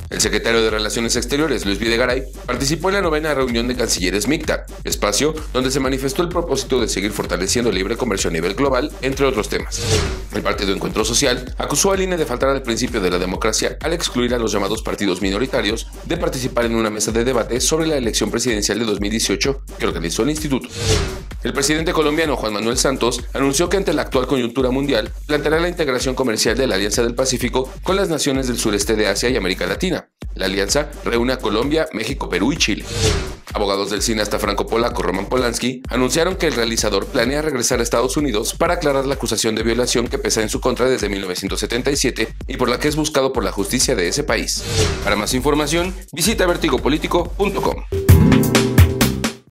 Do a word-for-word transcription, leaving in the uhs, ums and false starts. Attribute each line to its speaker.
Speaker 1: El secretario de Relaciones Exteriores, Luis Videgaray, participó en la novena reunión de cancilleres M I C T A, espacio donde se manifestó el propósito de seguir fortaleciendo el libre comercio a nivel global, entre otros temas. El Partido Encuentro Social acusó al I N E de faltar al principio de la democracia al excluir a los llamados partidos minoritarios de participar en una mesa de debate sobre la elección presidencial de dos mil dieciocho que organizó el instituto. El presidente colombiano Juan Manuel Santos anunció que ante la actual coyuntura mundial planteará la integración comercial de la Alianza del Pacífico con las naciones del sureste de Asia y América Latina. La alianza reúne a Colombia, México, Perú y Chile. Abogados del cineasta franco-polaco Roman Polanski anunciaron que el realizador planea regresar a Estados Unidos para aclarar la acusación de violación que pesa en su contra desde mil novecientos setenta y siete y por la que es buscado por la justicia de ese país. Para más información, visita vertigo político punto com.